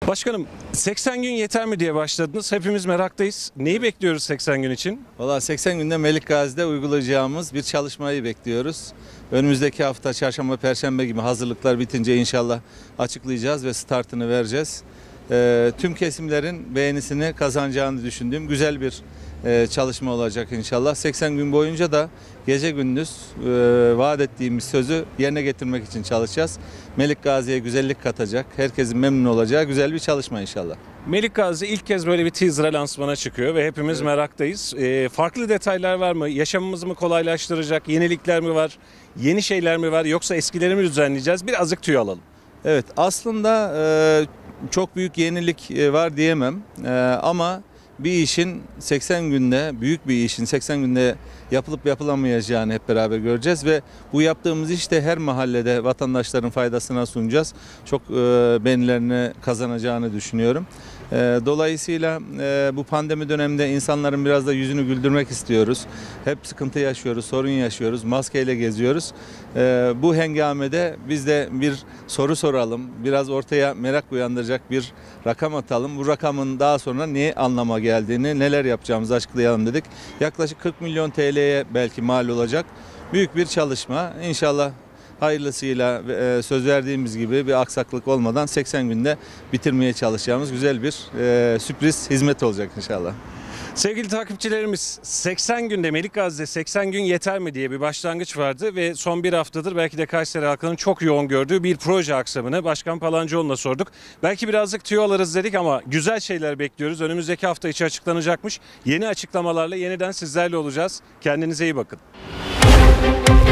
Başkanım 80 gün yeter mi diye başladınız. Hepimiz meraktayız. Neyi bekliyoruz 80 gün için? Valla 80 günde Melik Gazi'de uygulayacağımız bir çalışmayı bekliyoruz. Önümüzdeki hafta çarşamba, perşembe gibi hazırlıklar bitince inşallah açıklayacağız ve startını vereceğiz. Tüm kesimlerin beğenisini kazanacağını düşündüğüm güzel bir çalışma olacak inşallah. 80 gün boyunca da gece gündüz vaat ettiğimiz sözü yerine getirmek için çalışacağız. Melik Gazi'ye güzellik katacak, herkesin memnun olacağı güzel bir çalışma inşallah. Melik Gazi ilk kez böyle bir teaser lansmana çıkıyor ve hepimiz meraktayız. Farklı detaylar var mı? Yaşamımızı mı kolaylaştıracak? Yenilikler mi var? Yeni şeyler mi var? Yoksa eskileri mi düzenleyeceğiz? Birazcık tüy alalım. Evet, aslında çok büyük yenilik var diyemem ama bir işin 80 günde, büyük bir işin 80 günde yapılıp yapılamayacağını hep beraber göreceğiz ve bu yaptığımız işte her mahallede vatandaşların faydasına sunacağız. Çok beğenilerini kazanacağını düşünüyorum. Dolayısıyla bu pandemi döneminde insanların biraz da yüzünü güldürmek istiyoruz. Hep sıkıntı yaşıyoruz, sorun yaşıyoruz, maskeyle geziyoruz. Bu hengamede biz de bir soru soralım, biraz ortaya merak uyandıracak bir rakam atalım. Bu rakamın daha sonra ne anlama geldiğini, neler yapacağımızı açıklayalım dedik. Yaklaşık 40 milyon TL'ye belki mal olacak büyük bir çalışma. İnşallah hayırlısıyla söz verdiğimiz gibi bir aksaklık olmadan 80 günde bitirmeye çalışacağımız güzel bir sürpriz hizmet olacak inşallah. Sevgili takipçilerimiz 80 günde Melik Gazi'de 80 gün yeter mi diye bir başlangıç vardı ve son bir haftadır belki de Kayseri halkının çok yoğun gördüğü bir proje aksamını Başkan Palancıoğlu'na sorduk. Belki birazcık tüyo alırız dedik ama güzel şeyler bekliyoruz. Önümüzdeki hafta içi açıklanacakmış. Yeni açıklamalarla yeniden sizlerle olacağız. Kendinize iyi bakın.